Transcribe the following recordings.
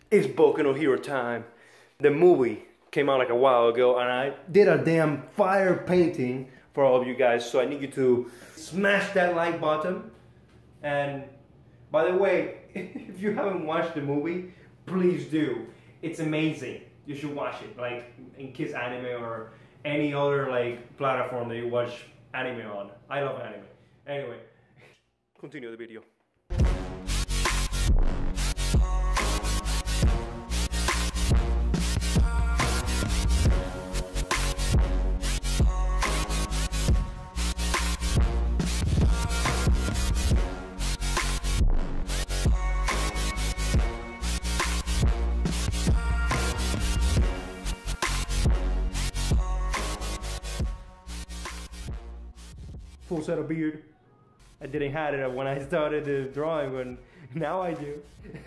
It's Boku no Hero time. The movie came out like a while ago and I did a damn fire painting for all of you guys, so I need you to smash that like button. And by the way, if you haven't watched the movie, please do. It's amazing. You should watch it, like in Kiss Anime or any other like platform that you watch anime on. I love anime. Anyway, continue the video. Full set of beard. I didn't have it when I started the drawing, but now I do.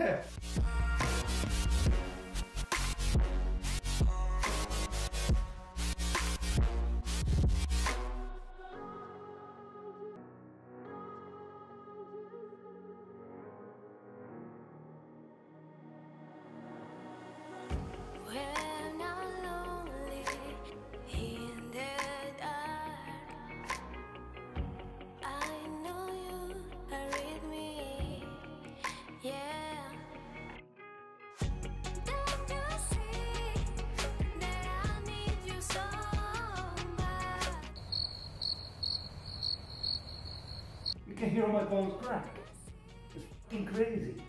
You can hear all my bones crack. It's fucking crazy.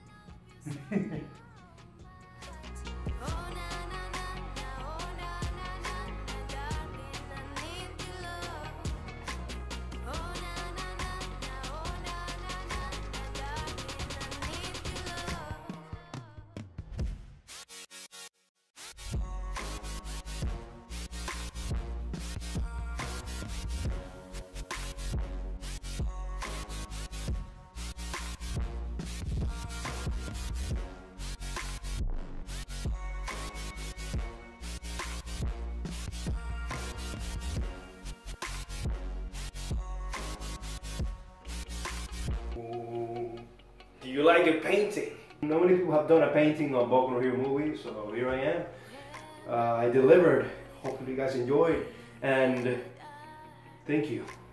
Do you like a painting? Not many people have done a painting of Boku no Hero movie, so here I am. I delivered. Hopefully you guys enjoyed, and thank you.